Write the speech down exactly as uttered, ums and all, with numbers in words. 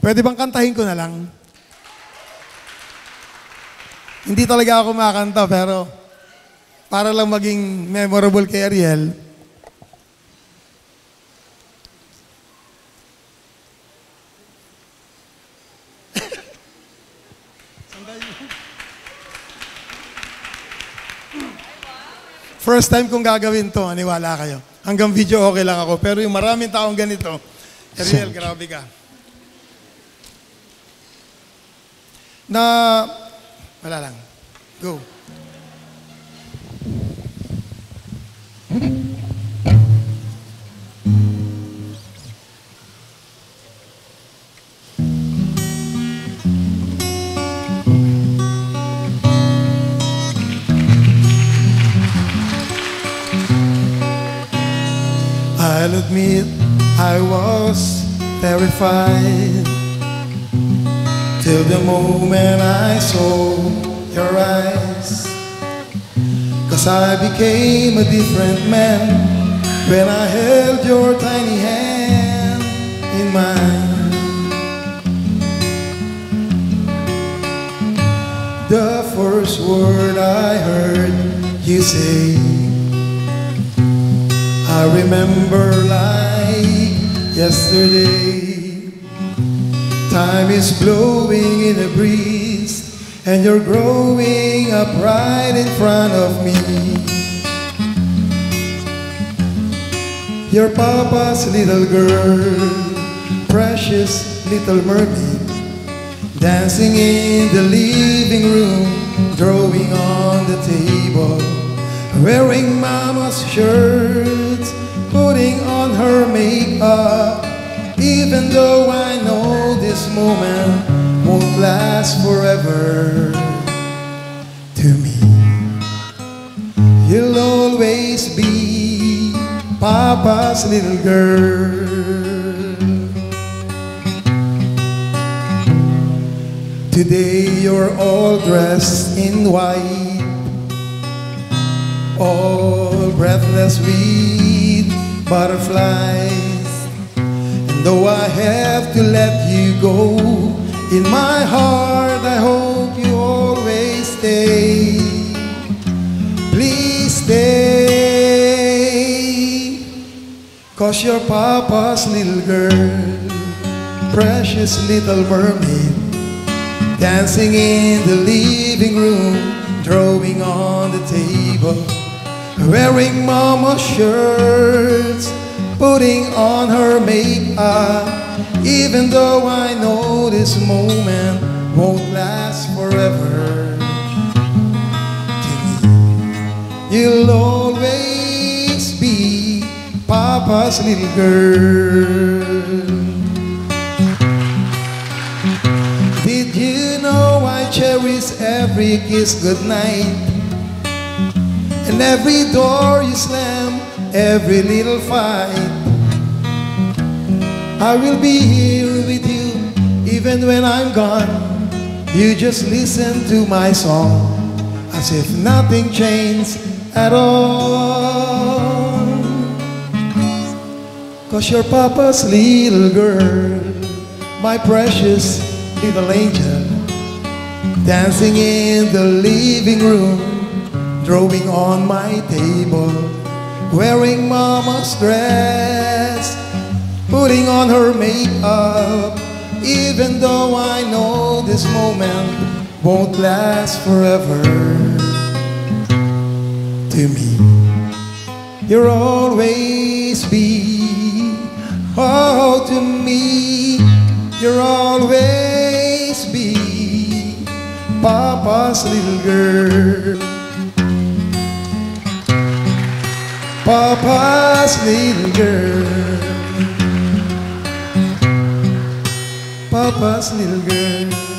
Pwede bang kantahin ko na lang? Hindi talaga ako makanta, pero para lang maging memorable kay Ariel. First time kong gagawin to, aniwala kayo. Hanggang video okay lang ako, pero yung maraming taong ganito, Ariel, grabe ka. Na, wala lang. Go. I'll admit I was terrified till the moment I saw your eyes. 'Cause I became a different man when I held your tiny hand in mine. The first word I heard you say, I remember like yesterday. Time is blowing in a breeze, and you're growing up right in front of me. Your papa's little girl, precious little mermaid, dancing in the living room, drawing on the table, wearing mama's shirts, putting on her makeup. Even though I know this moment won't last forever, to me you'll always be Papa's little girl. Today you're all dressed in white, all breathless with butterflies. Though I have to let you go, in my heart I hope you always stay. Please stay, 'cause you're Papa's little girl, precious little mermaid, dancing in the living room, drawing on the table, wearing Mama's shirts, putting on her makeup. Even though I know this moment won't last forever, to me you'll always be Papa's little girl. Did you know I cherish every kiss goodnight, and every door you slam, every little fight? I will be here with you even when I'm gone. You just listen to my song as if nothing changed at all. 'Cause you're Papa's little girl, my precious little angel, dancing in the living room, drawing on my table, wearing Mama's dress, putting on her makeup. Even though I know this moment won't last forever, to me you'll always be, oh, to me you'll always be Papa's little girl. Papa's little girl, Papa's little girl.